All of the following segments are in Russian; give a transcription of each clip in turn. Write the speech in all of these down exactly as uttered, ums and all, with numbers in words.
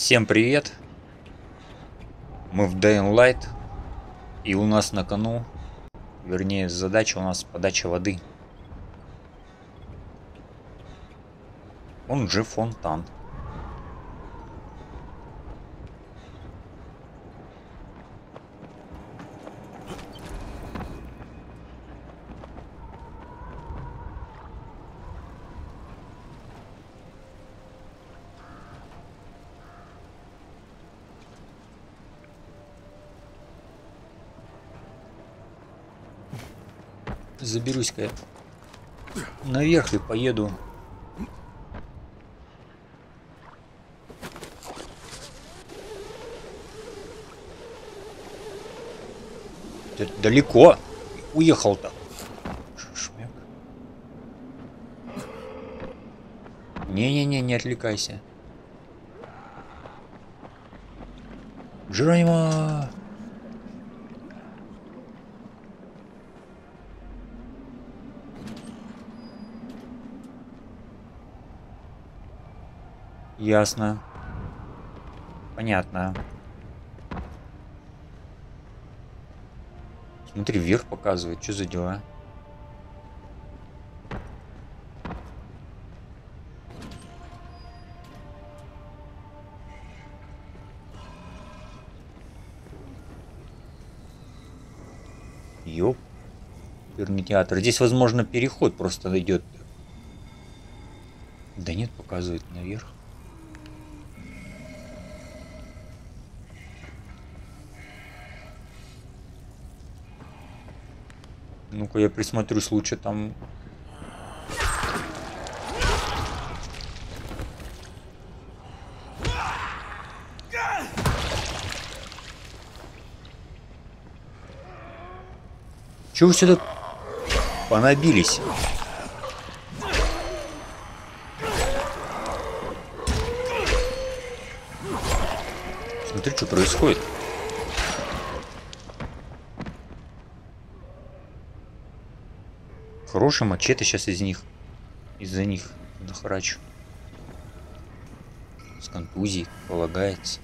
Всем привет! Мы в Dying Light, и у нас на кону, вернее, задача у нас подача воды. Он же фонтан. Заберусь-ка я наверх и поеду. Д- далеко уехал-то. Шмяк. Не-не-не, не отвлекайся. Джеронимо! Ясно. Понятно. Смотри, вверх показывает. Что за дела? Ёп. Оперный театр. Здесь, возможно, переход просто идет. Да нет, показывает наверх. Ну-ка, я присмотрюсь лучше там. Чего вы сюда понабились? Смотри, что происходит. Хороший мачете сейчас из них. Из-за них нахрачу. С контузией полагается.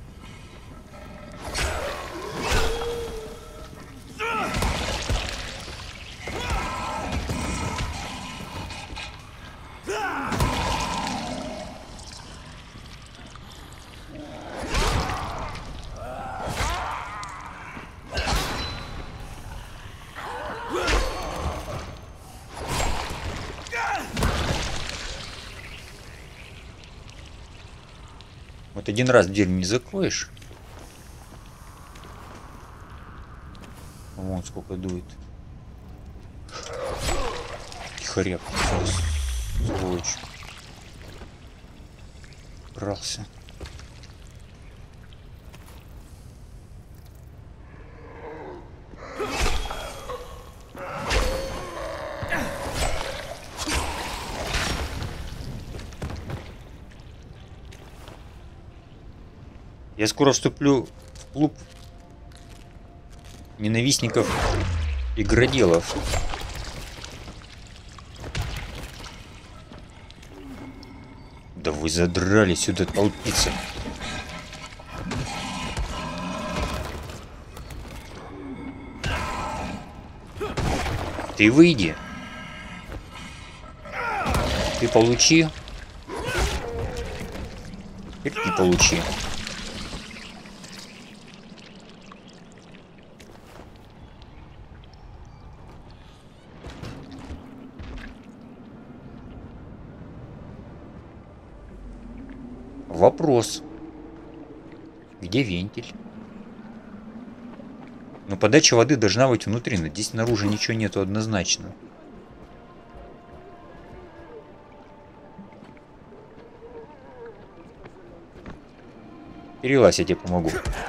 Вот один раз дверь не закроешь. Вон сколько дует. Хреб. Сволочь. Брался. Я скоро вступлю в клуб ненавистников игроделов. Да вы задрали сюда толпиться. Ты выйди. Ты получи. Теперь ты получи. Вопрос. Где вентиль? Но подача воды должна быть внутри, но здесь снаружи ничего нету однозначно. Перелазь, я тебе помогу.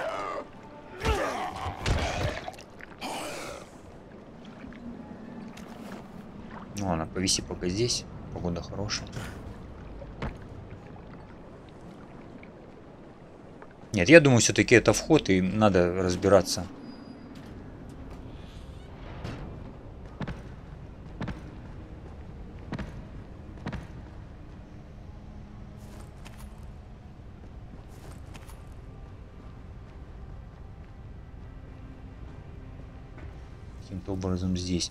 Ну ладно, повиси пока здесь. Погода хорошая. Нет, я думаю, все-таки это вход, и надо разбираться. каким-то образом здесь.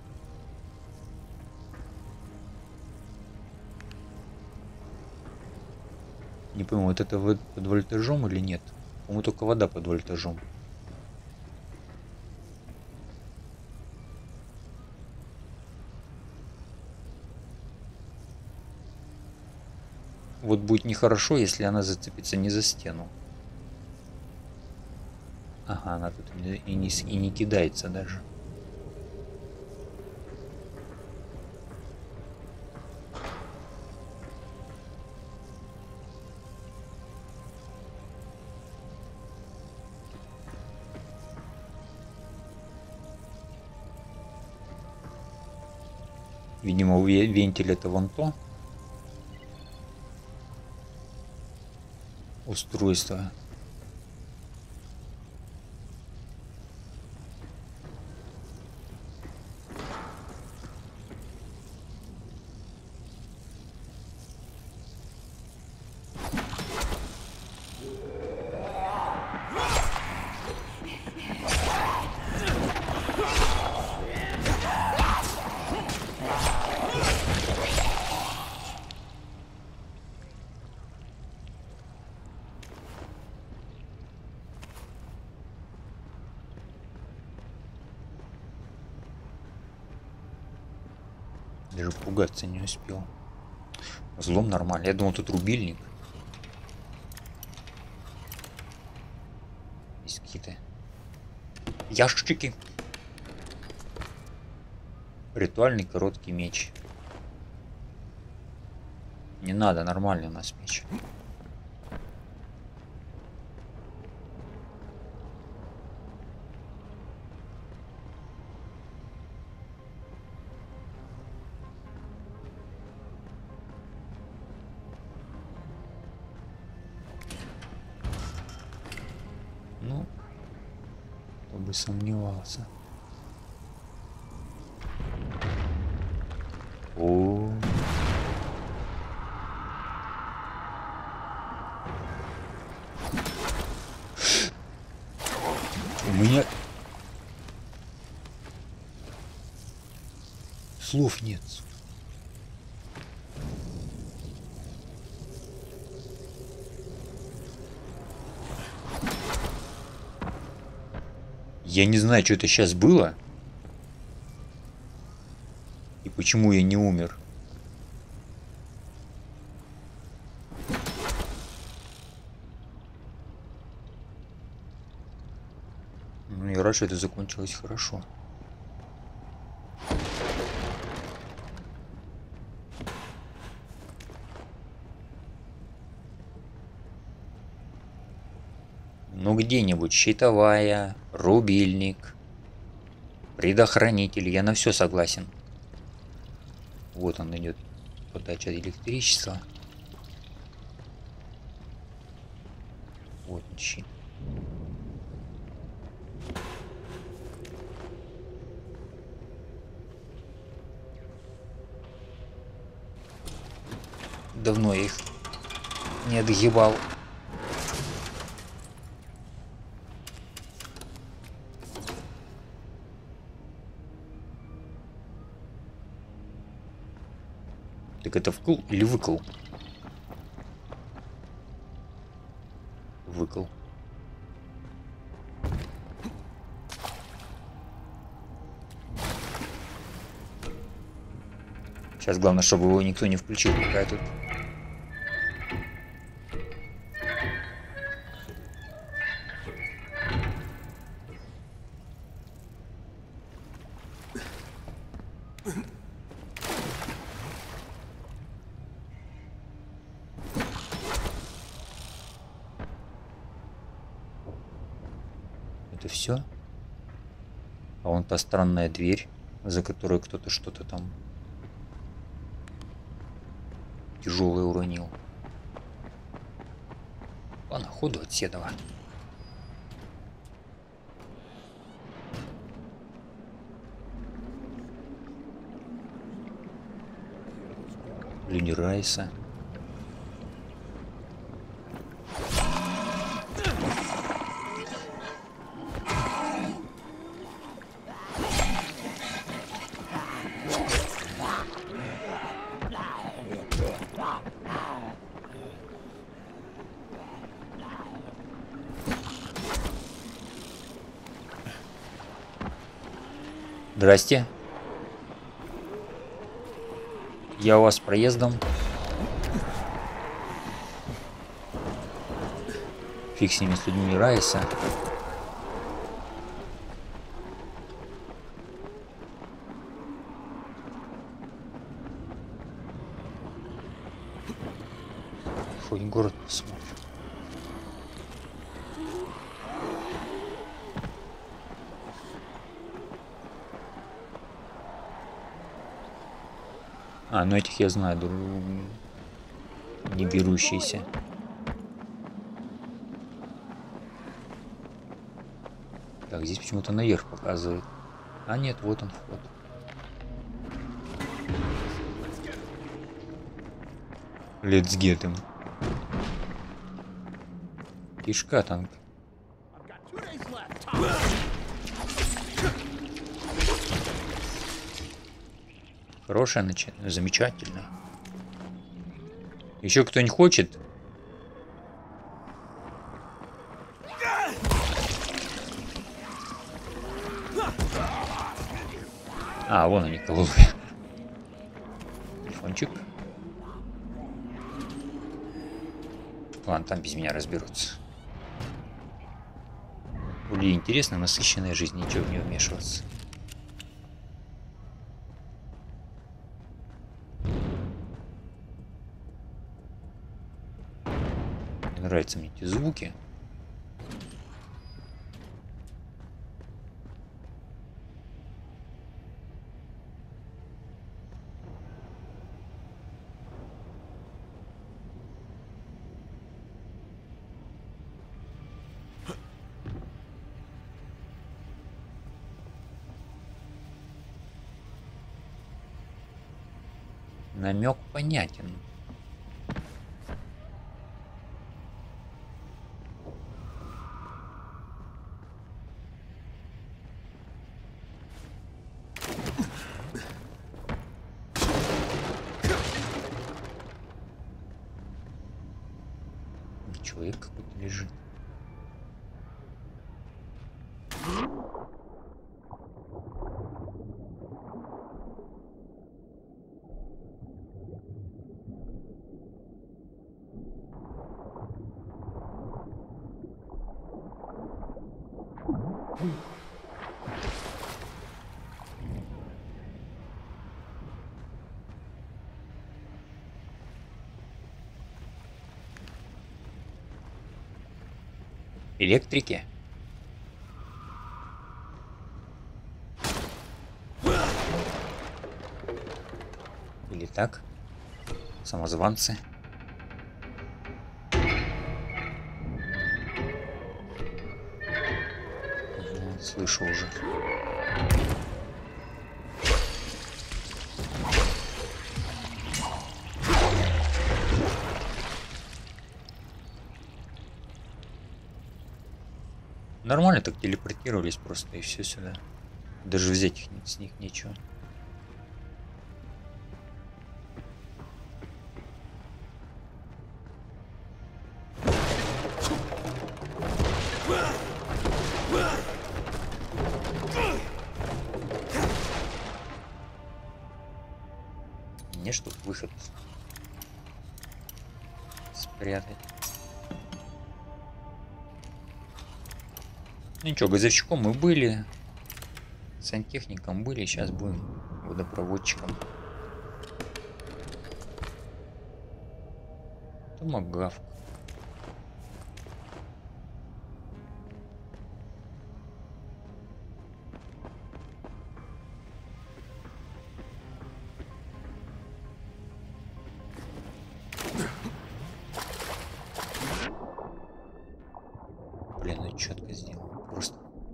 Не пойму, вот это вот под вольтажом или нет? По-моему, только вода под вольтажом. Вот будет нехорошо, если она зацепится не за стену. Ага, она тут и не, и не кидается даже. Видимо, вентиль это вон то устройство. Даже пугаться не успел. Взлом нормально. Я думал, тут рубильник. Есть какие-то ящики. Ритуальный короткий меч. Не надо, нормальный у нас меч. Ну, кто бы сомневался. О. У меня слов нет. Я не знаю, что это сейчас было. И почему я не умер. Ну, я рад, что это закончилось хорошо. Ну, где-нибудь щитовая, рубильник, предохранитель. Я на все согласен. Вот он идет. Подача электричества. Вот щит. Давно я их не отгибал. Так это вкл или выкл? Выкл. Сейчас главное, чтобы его никто не включил, пока я тут. Это все? А вон та странная дверь, за которой кто-то что-то там тяжелое уронил. По находу от Седова. Люди Райса. Здрасте. Я у вас проездом. Фиг с ними, с людьми Райса. Хоть город посмотрим. А, ну этих я знаю, дру... не берущиеся. Так, здесь почему-то наверх показывает. А нет, вот он вход. Let's get him. Кишка танк. Хорошее начало, замечательно. Еще кто-нибудь хочет? А, вон они, коловые. Телефончик. Ладно, там без меня разберутся. Более интересно, насыщенная жизнь, ничего в нее вмешиваться. Мне нравятся мне эти звуки. Намек понятен. Человек какой-то лежит. Электрики. Или так? Самозванцы. Вот, слышу уже. Нормально так телепортировались просто и все сюда. Даже взять их, с них нечего. Мне что тут выход спрятать. Ну ничего, газовщиком мы были, сантехником были, сейчас будем водопроводчиком. Томагавк. Блин, ну четко сделал. Просто.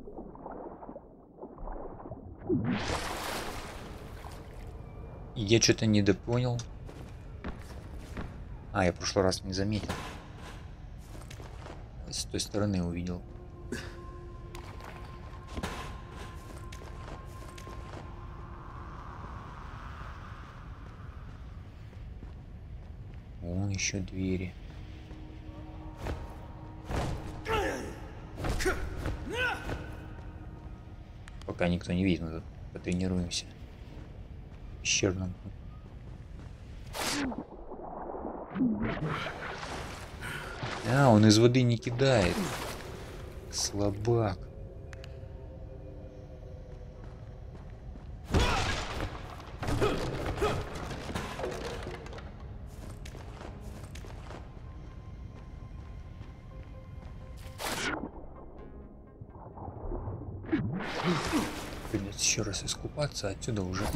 Я что-то недопонял. А, я в прошлый раз не заметил. С той стороны увидел. Вон еще двери. Пока никто не видит, надо Потренируемся. Пещерном. А, он из воды не кидает. Слабак. Придется еще раз искупаться, отсюда уже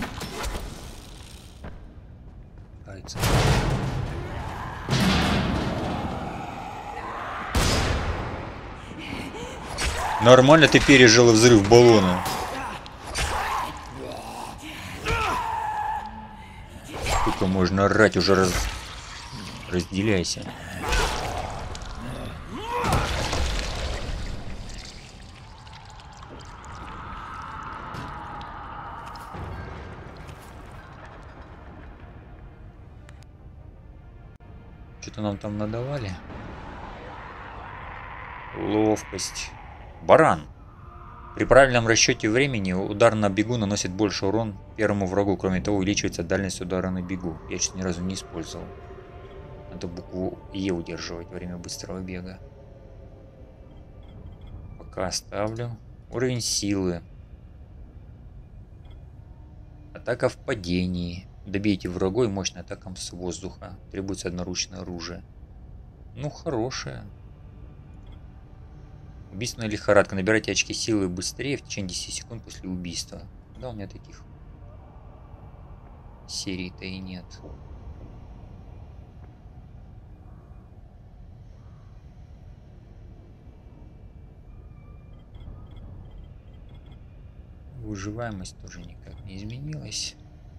нравится. Нормально ты пережила взрыв баллона. Сколько можно орать, уже раз... разделяйся. Что-то нам там надавали. Ловкость. Баран. При правильном расчете времени удар на бегу наносит больше урон первому врагу. Кроме того, увеличивается дальность удара на бегу. Я что-то ни разу не использовал. Надо букву Е удерживать во время быстрого бега. Пока оставлю. Уровень силы. Атака в падении. Добейте врага и мощной атакам с воздуха. Требуется одноручное оружие. Ну, хорошее. Убийственная лихорадка. Набирайте очки силы быстрее в течение десяти секунд после убийства. Да, у меня таких серий-то и нет. Выживаемость тоже никак не изменилась.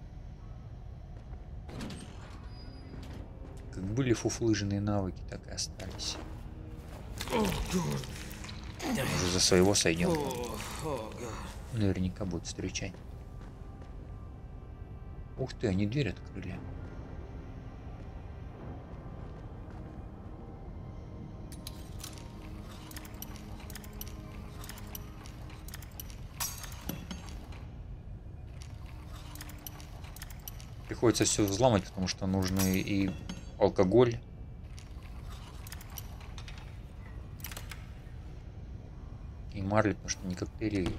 Как были фуфлыжные навыки, так и остались. Уже за своего сойдем. Наверняка будет встречать. Ух ты, они дверь открыли. Приходится все взломать, потому что нужны и алкоголь. И марли, потому что ни коктейлей,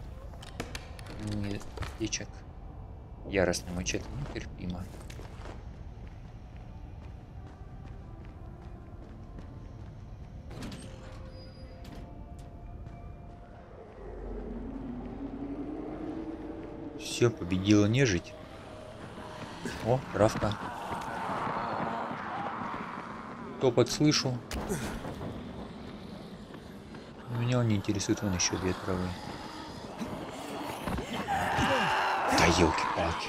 ни аптечек. Яростный мачете, ну, терпимо. Все, победила нежить. О, травка. Топот слышу. Меня он не интересует, вон еще две травы. Да елки-палки.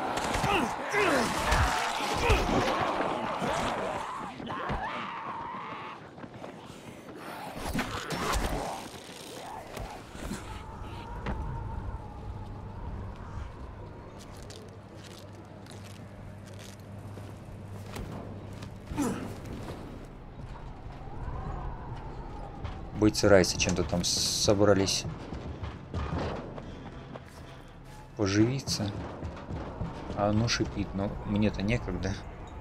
Бойцы Райса чем-то там собрались поживиться. А оно шипит, но мне-то некогда.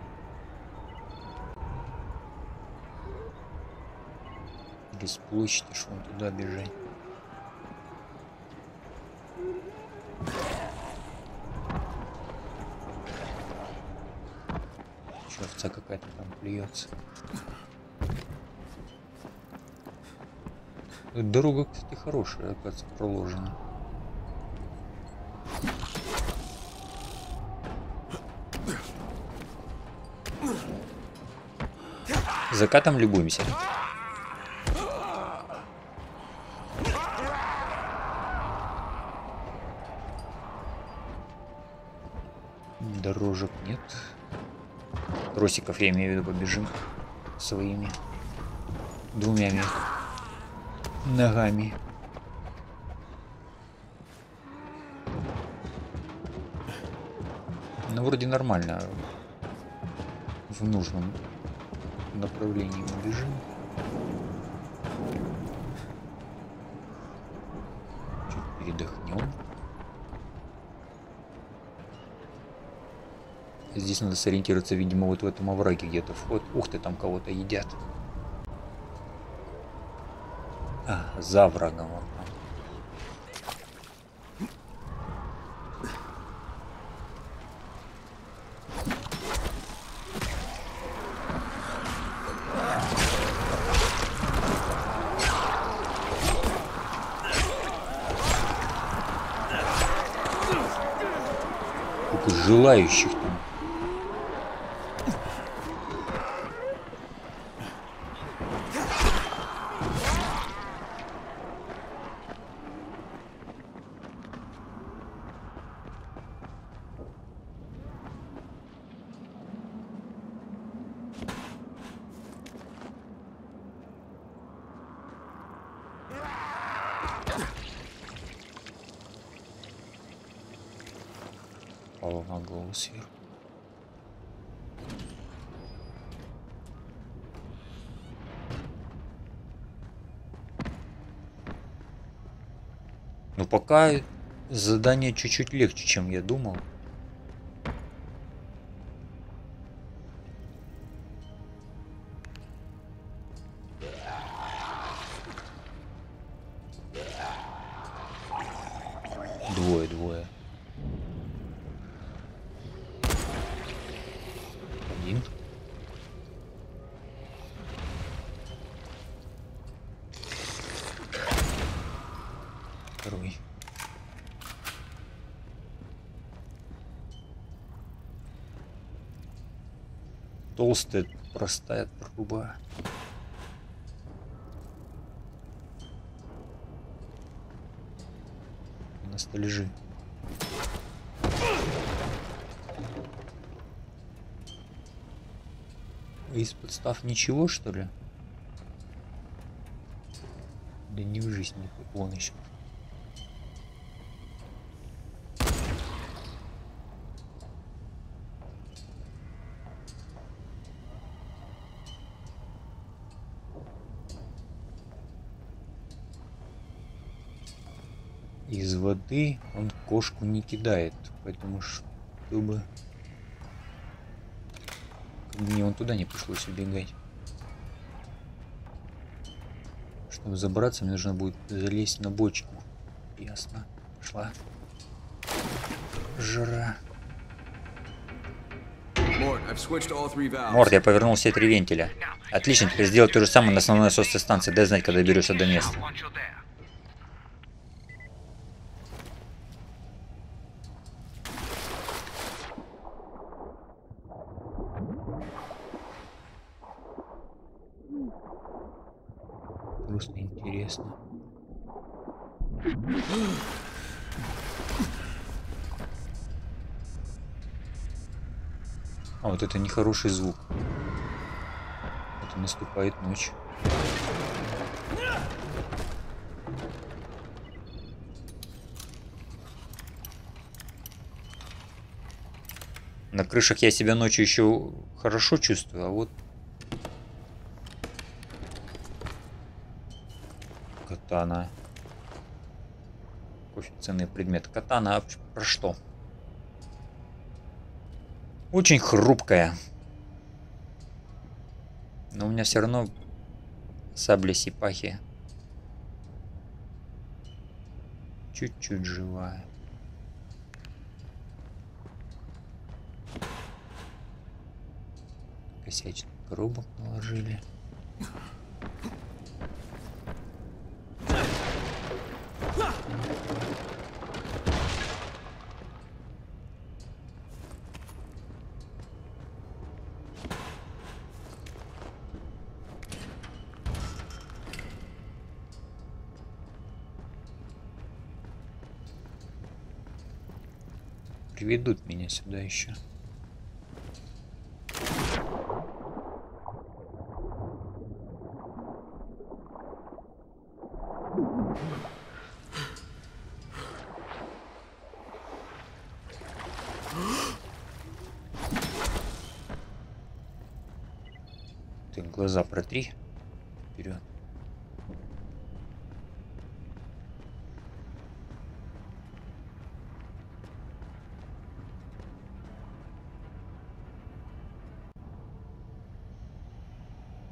Или с площади, что он туда бежать. Че, овца какая-то там плюется. Дорога, кстати, хорошая, оказывается, проложена. Закатом любуемся. Дорожек нет. Тросиков, я имею в виду, побежим своими двумя ногами. Ну, вроде нормально. В нужном направлении мы бежим. Чуть передохнем. Здесь надо сориентироваться, видимо, вот в этом овраге где-то вход. Ух ты, там кого-то едят. А, за врагом он там. Сколько желающих там. Пал на голову сверху. Но пока задание чуть-чуть легче, чем я думал. Двое, двое. Один. Второй. Толстая, простая труба. На столежи. Из подстав ничего, что ли? Да не в жизнь, не вон еще. Из воды он кошку не кидает, поэтому чтобы мне он туда не пришлось убегать. Чтобы забраться, мне нужно будет залезть на бочку. Ясно. Пошла. Жара. Морд, я повернул все три вентиля. Отлично, теперь сделай то же самое на основной насосной станции. Дай знать, когда доберешься до места. Просто интересно. А вот это нехороший звук. Это наступает ночь. На крышах я себя ночью еще хорошо чувствую, а вот катана. Очень ценный предмет. Катана про что? Очень хрупкая. Но у меня все равно сабля сипахи чуть-чуть живая. Косячных коробок наложили. Приведут меня сюда еще. Ты глаза протри. Вперед.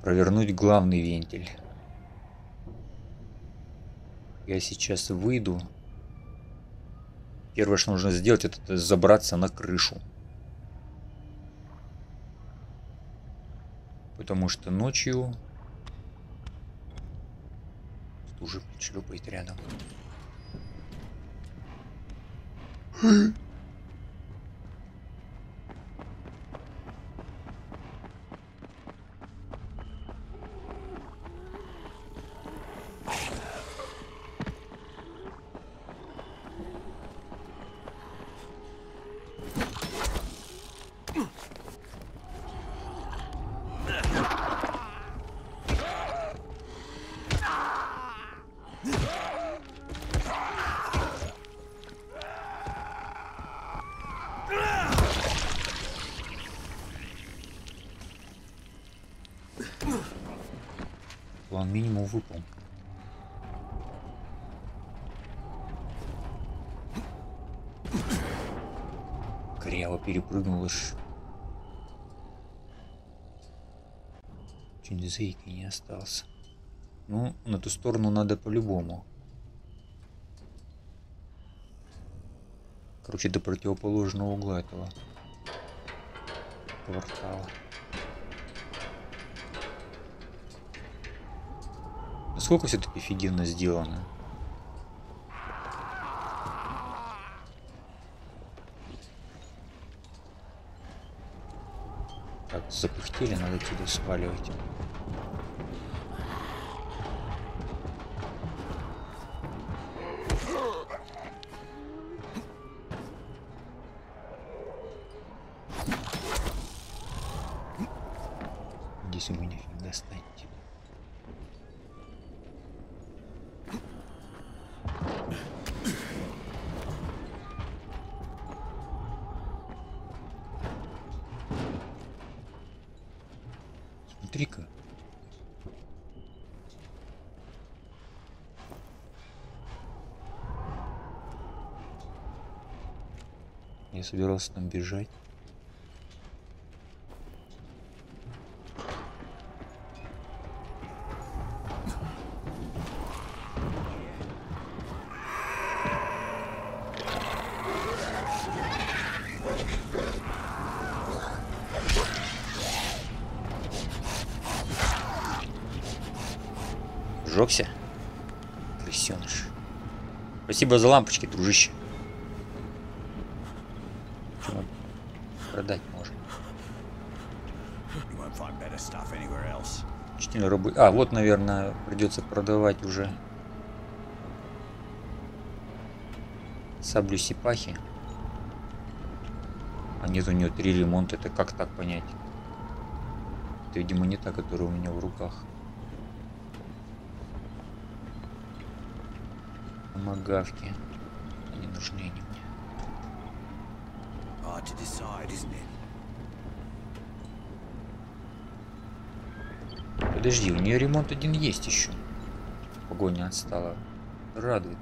провернуть главный вентиль. Я сейчас выйду. Первое, что нужно сделать, это забраться на крышу. Потому что ночью уже шлепает рядом. План минимум выполнен. Коряво перепрыгнул аж. Чуть зайки не остался. Ну, на ту сторону надо по-любому. Короче, до противоположного угла этого квартала. Насколько все-таки офигенно сделано. Так, запыхтели, надо отсюда сваливать. Здесь ему нифиг достать. Смотри-ка. Я собирался там бежать. Жёгся? Крысёныш. Спасибо за лампочки, дружище. Чего продать можно? Четыре рубы. А, вот, наверное, придется продавать уже саблю сипахи. А нет, у нее три ремонта. Это как так понять? Это, видимо, не та, которая у меня в руках. Магавки. Они нужны они мне. Подожди, у нее ремонт один есть еще. Погоня отстала. Радует.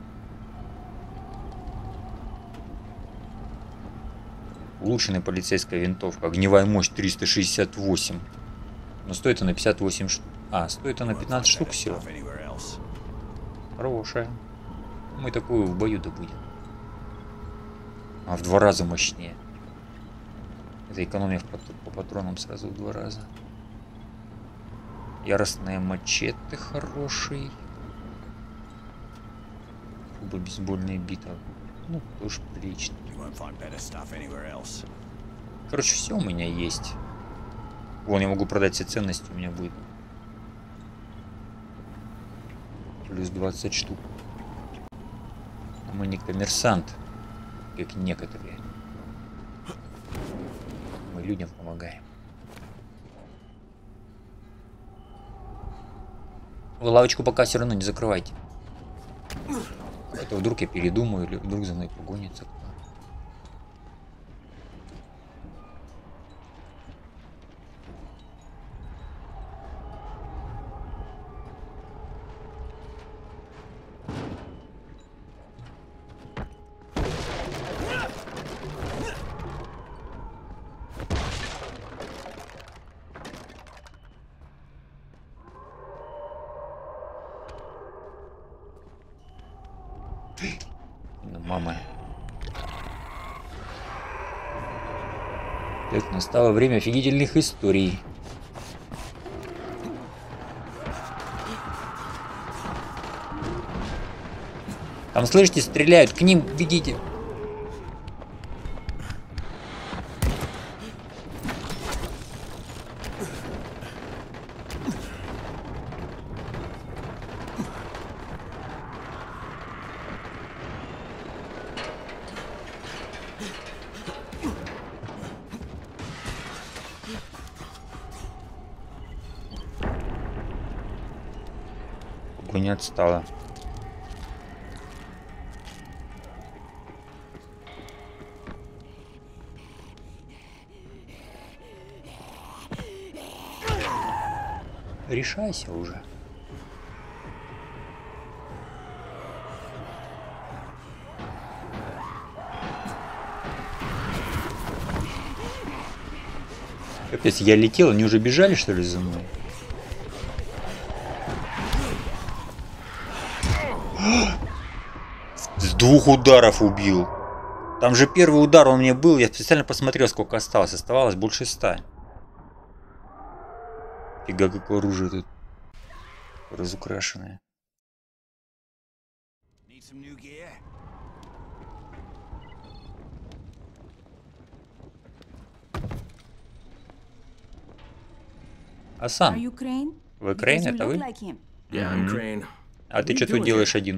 Улучшенная полицейская винтовка. Огневая мощь триста шестьдесят восемь. Но стоит она пятьдесят восемь штук. А, стоит она пятнадцать штук всего. Хорошая. Мы такую в бою добудем. А в два раза мощнее. Это экономия по патронам сразу в два раза. Яростная мачете хороший. Куба бейсбольная бита. Ну, тоже прилично. Короче, все у меня есть. Вон, я могу продать все ценности, у меня будет плюс двадцать штук. Мы не коммерсант, как некоторые. Мы людям помогаем. Вы лавочку пока все равно не закрывайте. Это вдруг я передумаю, или вдруг за мной погонится кто. Ну, мама. Так, настало время офигительных историй. Там, слышите, стреляют, к ним бегите. Не отстала. Решайся уже. Капец, я летел, они уже бежали, что ли, за мной? С двух ударов убил. Там же первый удар у меня был, я специально посмотрел, сколько осталось. Оставалось больше ста. Фига, какое оружие тут разукрашенное. Асан, вы Крейн, это вы? Mm-hmm. А ты что тут делаешь один?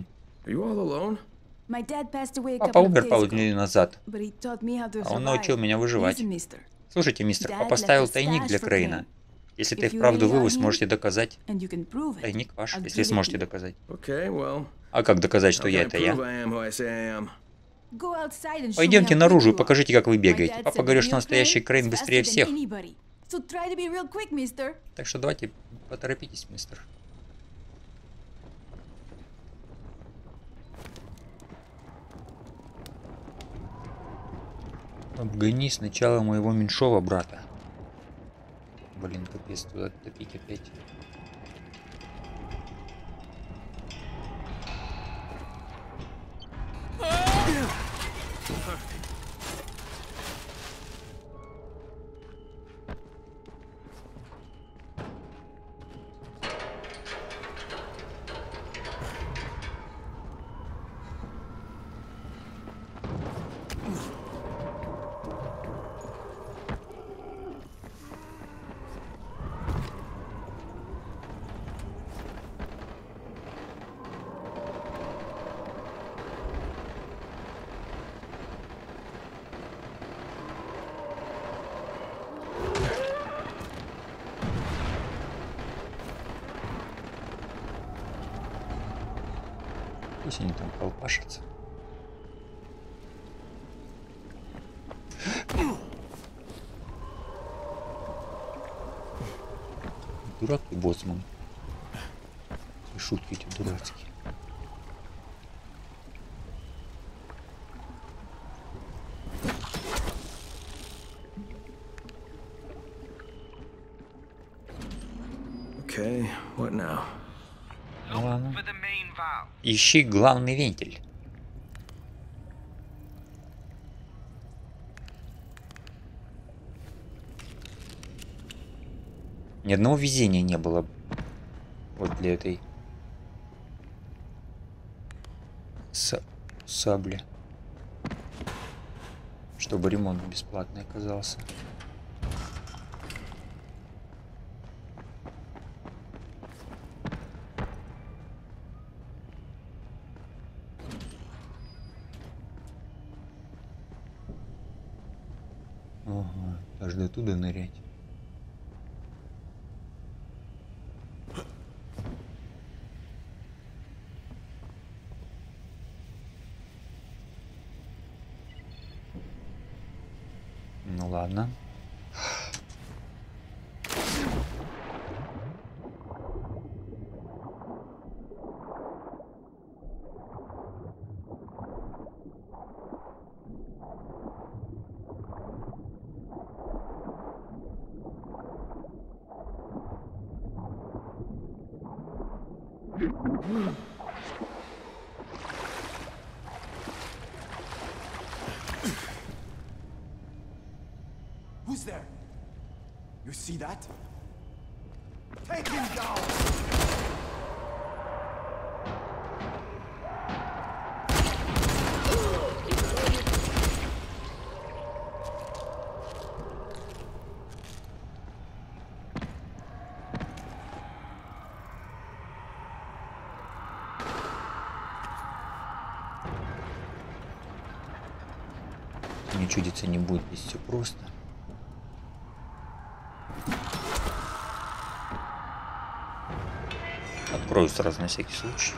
Папа умер пару дней назад, а он научил меня выживать. Слушайте, мистер, папа поставил тайник для Крейна. Если ты вправду вы, вы сможете доказать. Тайник ваш, если сможете доказать. А как доказать, что я это я? Пойдемте наружу и покажите, как вы бегаете. Папа говорит, что настоящий Крейн быстрее всех. Так что давайте поторопитесь, мистер. Обгони сначала моего меньшого брата. Блин, капец, туда топить опять. Пусть они там колпашатся. Дурак ты, боцман. И шутки эти дурацкие. Okay, what now? Ладно. Ищи главный вентиль. Ни одного везения не было. Вот для этой С... сабли. Чтобы ремонт бесплатный оказался. Ага, аж до туда нырять. Ну ладно. there. You see that? Take him down. Мне чудится, не будет здесь все просто. Открою сразу на всякий случай.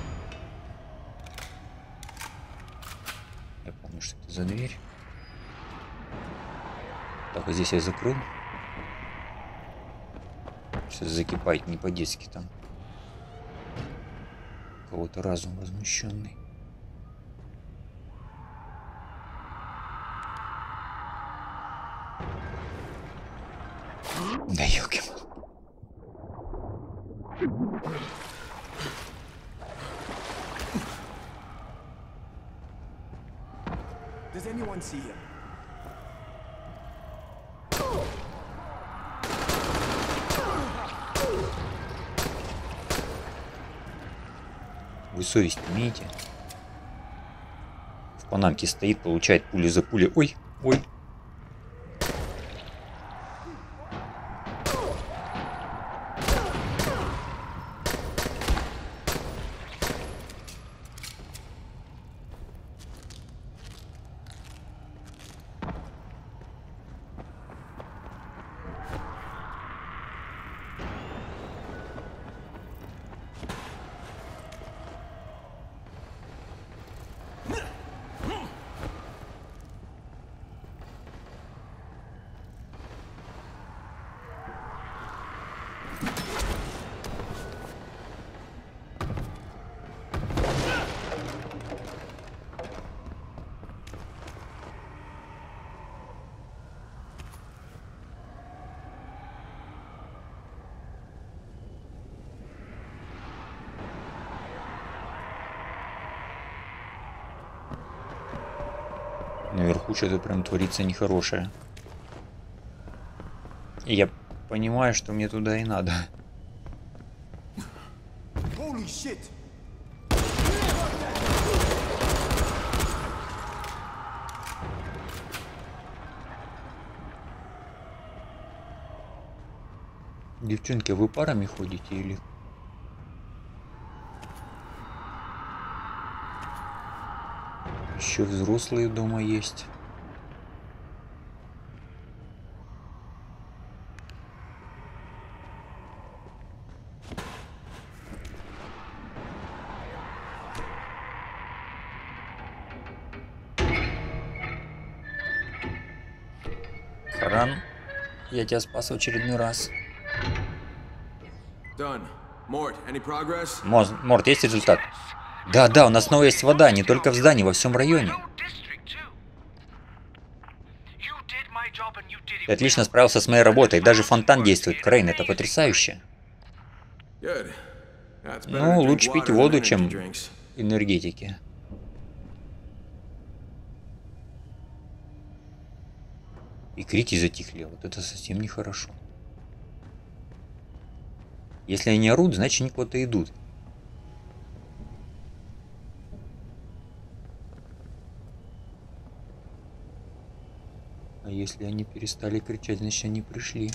Я помню, что это за дверь. Так, а здесь я закрыл. Сейчас закипает не по-детски там. У кого-то разум возмущенный. Да ёлки. Does anyone see him? Вы совесть имеете? В панамке стоит, получает пули за пули. Ой, ой. Наверху что-то прям творится нехорошее. И я понимаю, что мне туда и надо. Holy shit! Девчонки, вы парами ходите или... Еще взрослые дома есть. Харан, я тебя спас в очередной раз. Моз, Морт, есть результат? Да, да, у нас снова есть вода, не только в здании, во всем районе. Ты отлично справился с моей работой, даже фонтан действует. Крейн, это потрясающе. Ну, лучше пить воду, чем энергетики. И крики затихли, вот это совсем нехорошо. Если они орут, значит они куда-то идут. А если они перестали кричать, значит они пришли.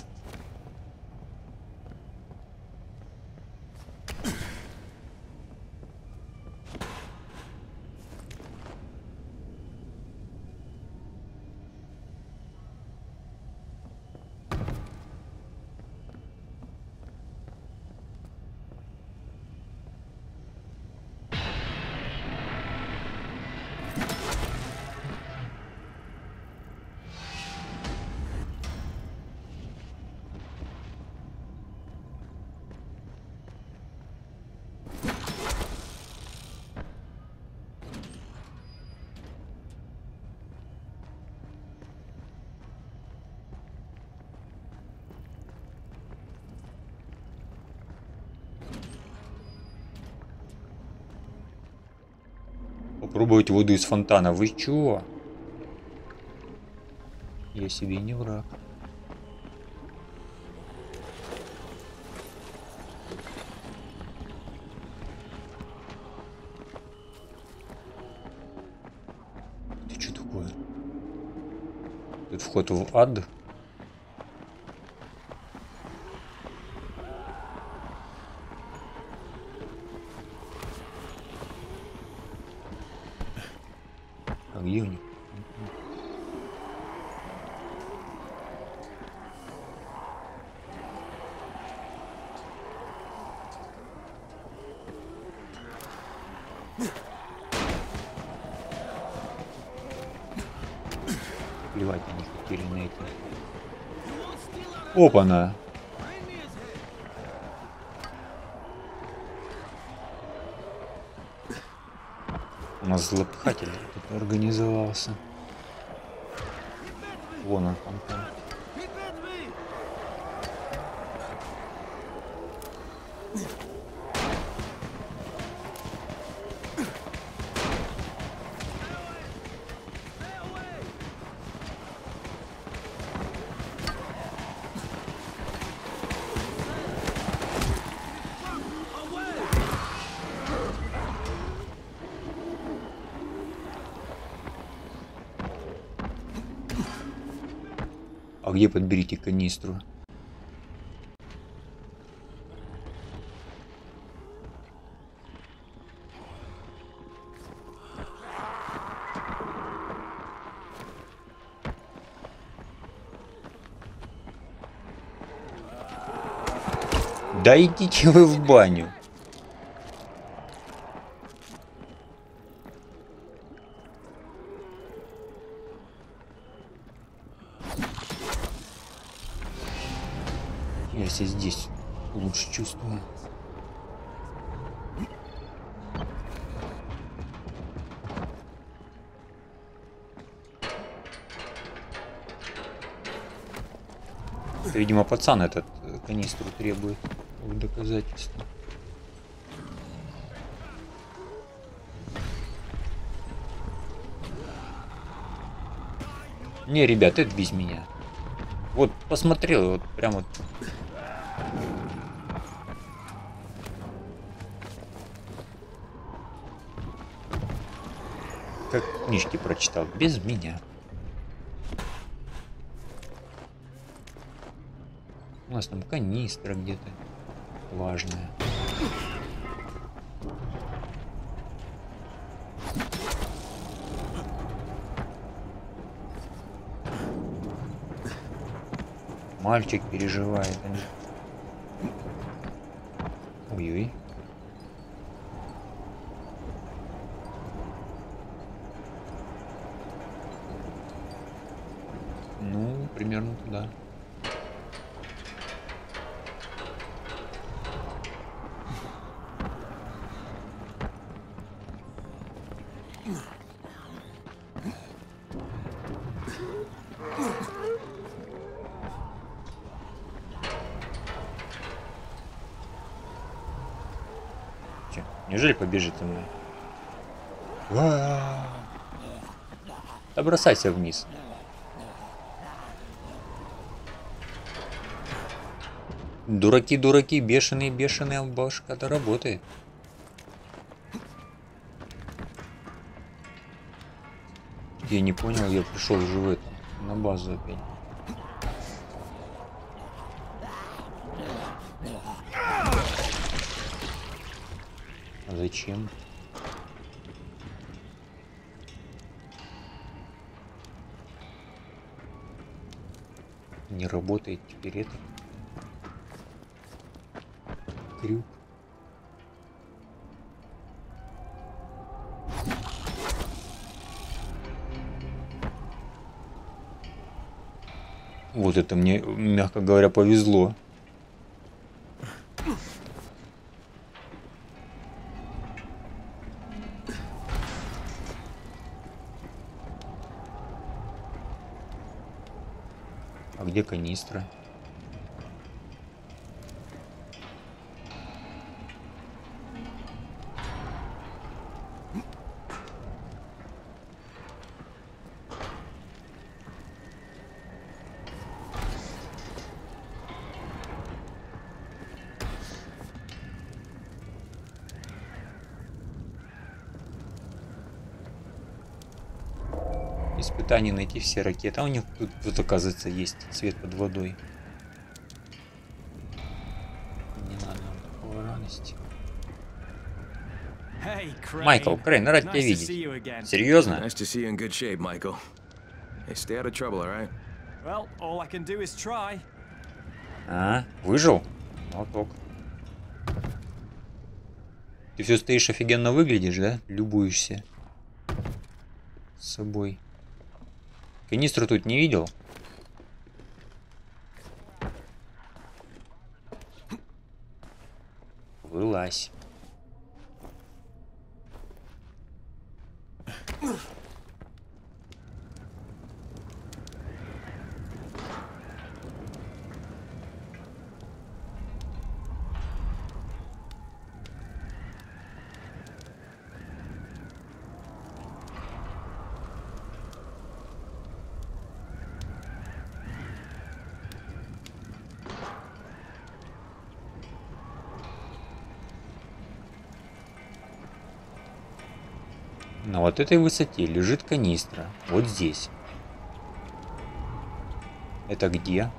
Попробовать воду из фонтана. Вы чё? Я себе не враг. такое? Тут вход в ад. А где у них? Плевать они хотели на эти. Опа-на! У нас злопыхатель тут организовался. Вон он там. там. А где подберите канистру? Да идите вы в баню. Я себя здесь лучше чувствую. Это, видимо, пацан этот канистру требует в доказательство. Не, ребят, это без меня. Вот посмотрел, вот прям вот. Как книжки прочитал, без меня. У нас там канистра где-то важная. Мальчик переживает. Ой-ой. Ну, примерно туда. Че, неужели побежит за мной? Да бросайся вниз. Дураки, дураки, бешеные, бешеные, башка-то работает. Я не понял, я пришел уже в это, на базу опять. А зачем? Не работает теперь это. Крюк. Вот это мне, мягко говоря, повезло. А где канистра? Испытание найти все ракеты. А у них тут, тут оказывается, есть свет под водой. Не надо нам такого радости. Hey, Crane. Майкл, Крейн, рад Nice тебя to видеть. see you again. Серьезно? Nice to see you in good shape, Michael. Hey, stay out of trouble, all right? Well, all I can do is try. А, выжил? Молоток. Ты все стоишь, офигенно выглядишь, да? Любуешься с собой. Канистру тут не видел? Вылазь. На вот этой высоте лежит канистра. Вот здесь. Это где?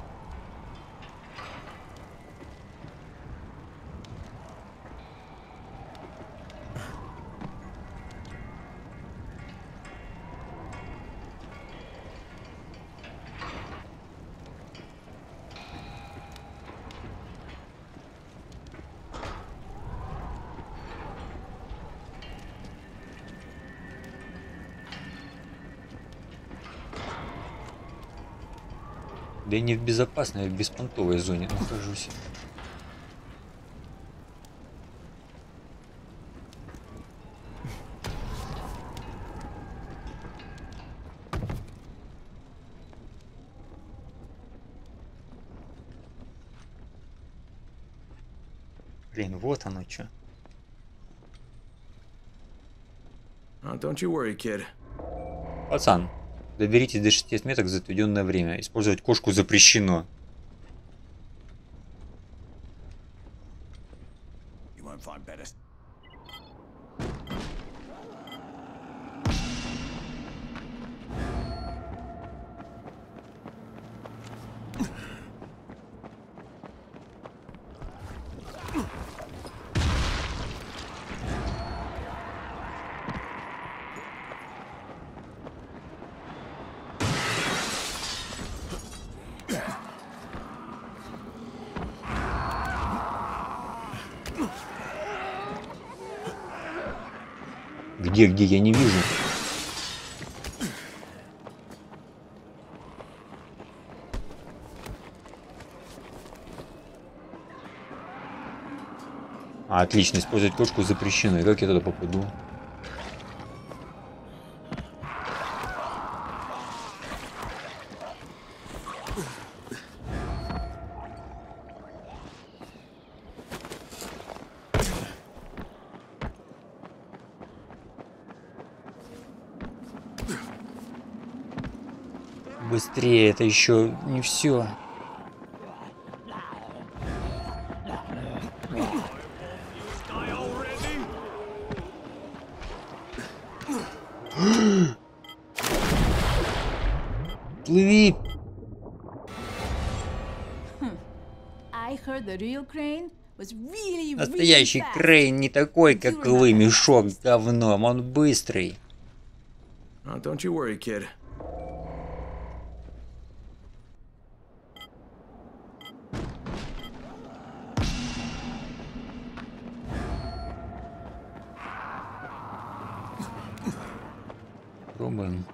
Да я не в безопасной, а в беспонтовой зоне нахожусь. Блин, вот оно что. Oh, don't you worry, kid. Пацан, доберитесь до шести меток за отведенное время. Использовать кошку запрещено. You won't find better. Где, где, я не вижу. А, отлично, использовать кошку запрещено. И как я туда попаду? Быстрее, это еще не все. Плыви! I heard the real Crane was really, really Настоящий fast. Крейн не такой, как вы, мешок с говном. Он быстрый. Oh, don't you worry, kid. Пробуем.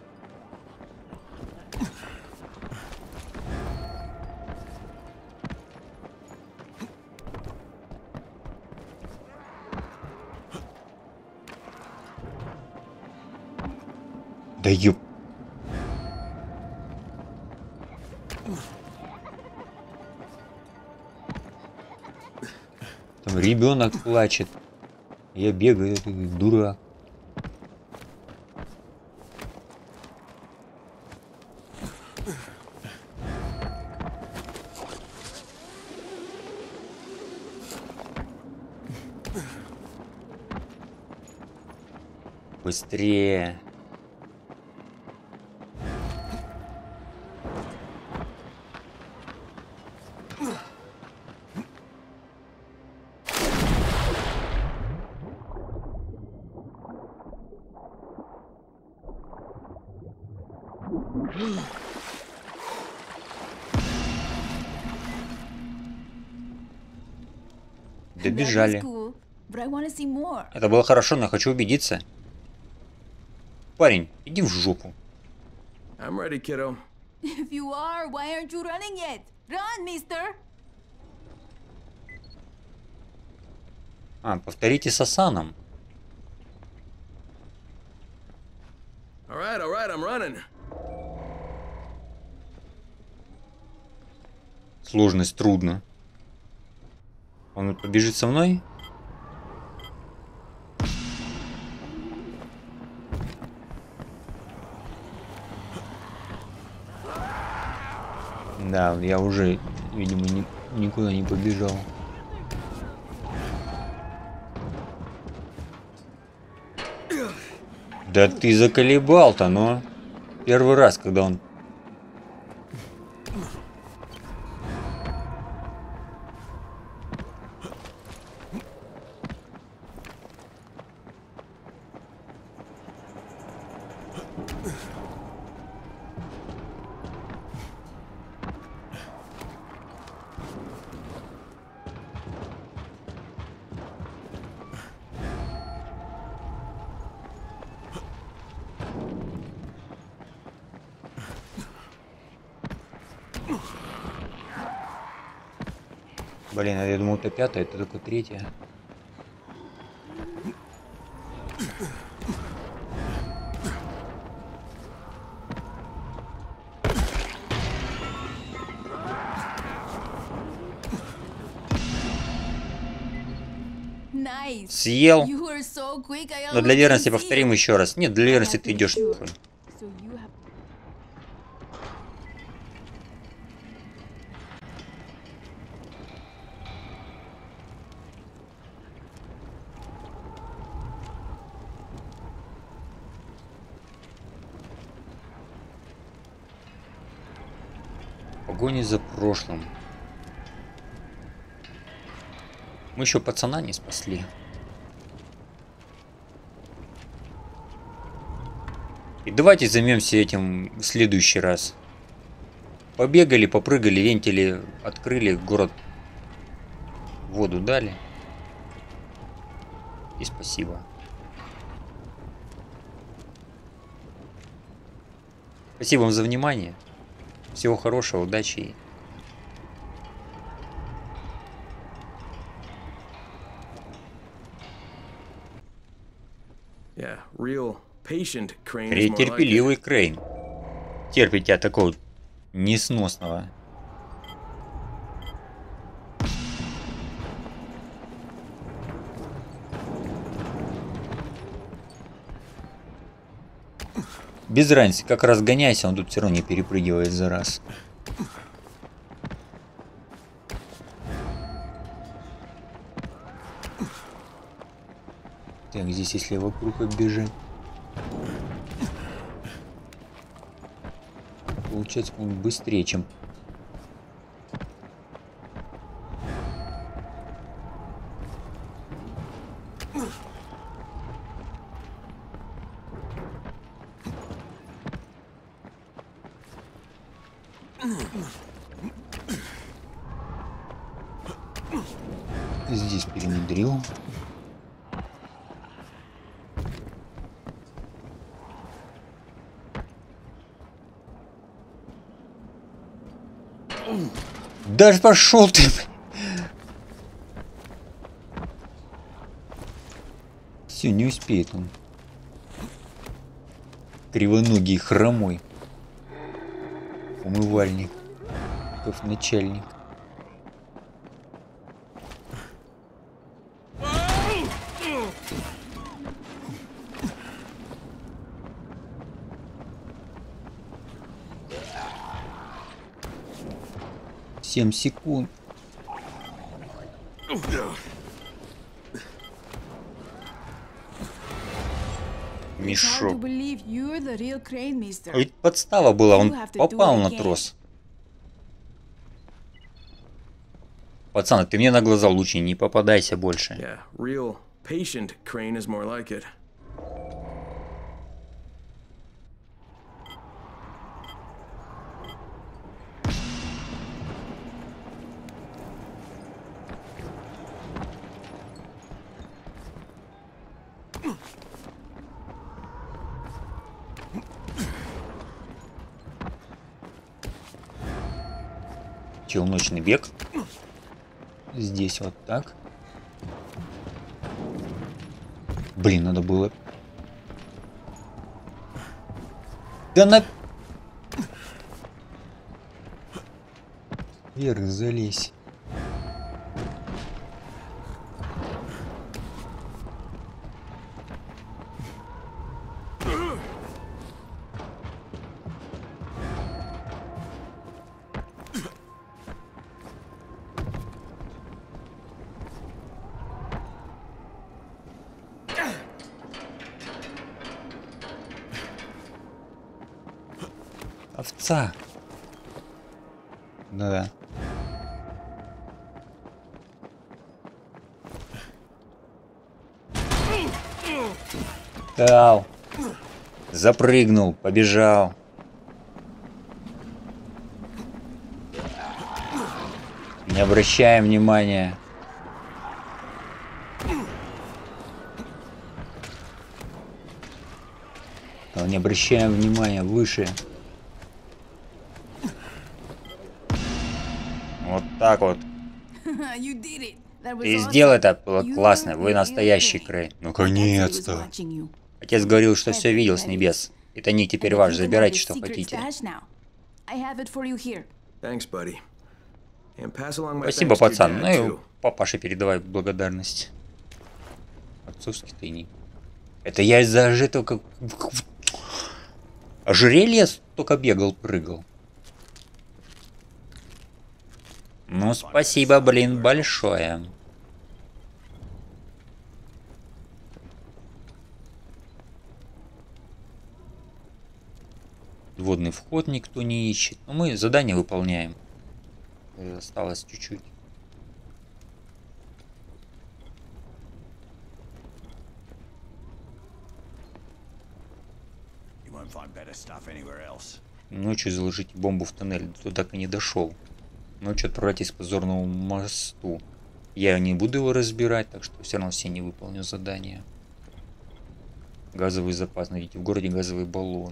Да ёп. Там ребенок плачет. Я бегаю, я такой дурак. Быстрее. Добежали. That was cool, but I want to see more. Это было хорошо, но я хочу убедиться. Парень, иди в жопу. I'm ready, kiddo. If you are, why aren't you running yet? Run, mister! А, повторите с Асаном. All right, all right, I'm running. Сложность трудно. Он побежит со мной? Да, я уже, видимо, ни, никуда не побежал. Да ты заколебал-то, но первый раз, когда он... Блин, а я думал, это пятая, это только третья. Nice. Съел. You were so quick, I Но для almost верности didn't see повторим it. еще раз. Нет, для верности I ты have to идешь be sure. нахуй. So you have... Погони за прошлым. Мы еще пацана не спасли. И давайте займемся этим в следующий раз. Побегали, попрыгали, вентили открыли, город воду дали. И спасибо. Спасибо вам за внимание. Всего хорошего, удачи. Yeah, real patient Crane is more like it. Терпеливый Крейн. Терпит тебя такого несносного. Без разницы, как разгоняйся, он тут все равно не перепрыгивает за раз. Так, здесь если вокруг оббежать. Получается, он быстрее, чем... Здесь перемудрил. Даже пошел ты. Все, не успеет он. Кривоногий, хромой. Умывальник. Как начальник. Семь секунд. Hard to Мешок. believe you're the real Crane, mister. А ведь подстава была, он You have to do попал it на again. трос. Пацан, ты мне на глаза лучше не попадайся больше. Yeah, real patient Crane is more like it. Челночный бег. Здесь вот так. Блин, надо было... Да на... Вверх залезь. Овца. Да. Дал. Запрыгнул, побежал. Не обращаем внимания. Не обращаем внимания, выше. Вот так вот. Ты сделал это, было классно. Вы настоящий Крейн. Наконец-то. Отец говорил, что все видел с небес. Это не теперь ваш. Забирайте, что хотите. Спасибо, пацан. Ну и папаше передавай благодарность. Отцовский тайник. Это я из-за этого как... Ожерелье только бегал, прыгал. Ну, спасибо, блин, большое. Водный вход никто не ищет. Но мы задание выполняем. Осталось чуть-чуть. Ночью заложите бомбу в тоннель. Туда так и не дошел. Ночью отправляйтесь к позорному мосту. Я не буду его разбирать, так что все равно все не выполню задание. Газовый запас. Найдите в городе газовый баллон.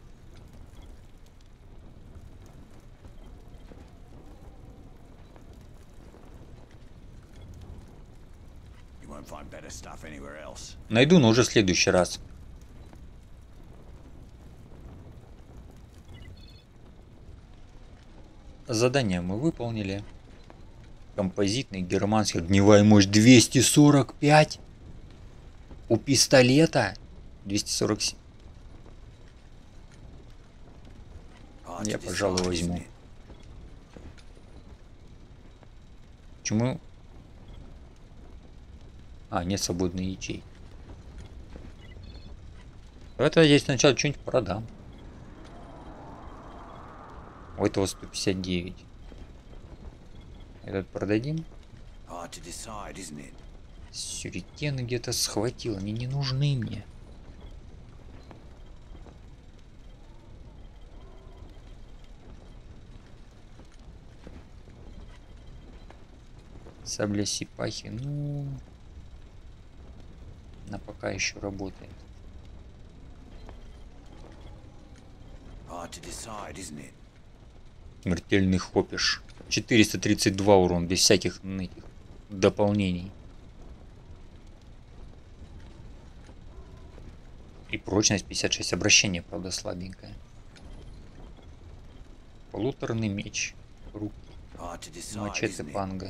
Найду, но уже в следующий раз. Задание мы выполнили. Композитный германский. Огневая мощь двести сорок пять. У пистолета двести сорок семь. Я, пожалуй, возьму. Почему? А, нет свободной ячейки. Это здесь сначала что-нибудь продам. У этого сто пятьдесят девять. Этот продадим. Сюрикены где-то схватил. Они не нужны мне. Сабля сипахи. Ну... Она пока еще работает. Смертельный хопиш. четыреста тридцать два урон, без всяких этих дополнений. И прочность пятьдесят шесть. Обращение, правда, слабенькое. Полуторный меч. Руки. Мачете панга.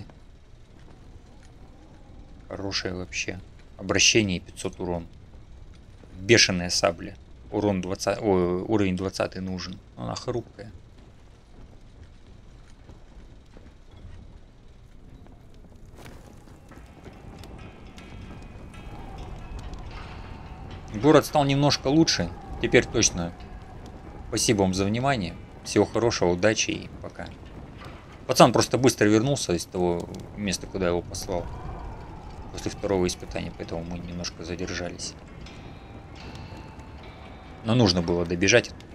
Хорошая вообще. Обращение пятьсот урон. Бешеная сабля. Урон двадцать. Ой, уровень двадцать нужен. Она хрупкая. Город стал немножко лучше. Теперь точно. Спасибо вам за внимание. Всего хорошего, удачи и пока. Пацан просто быстро вернулся из того места, куда я его послал. После второго испытания, поэтому мы немножко задержались. Но нужно было добежать.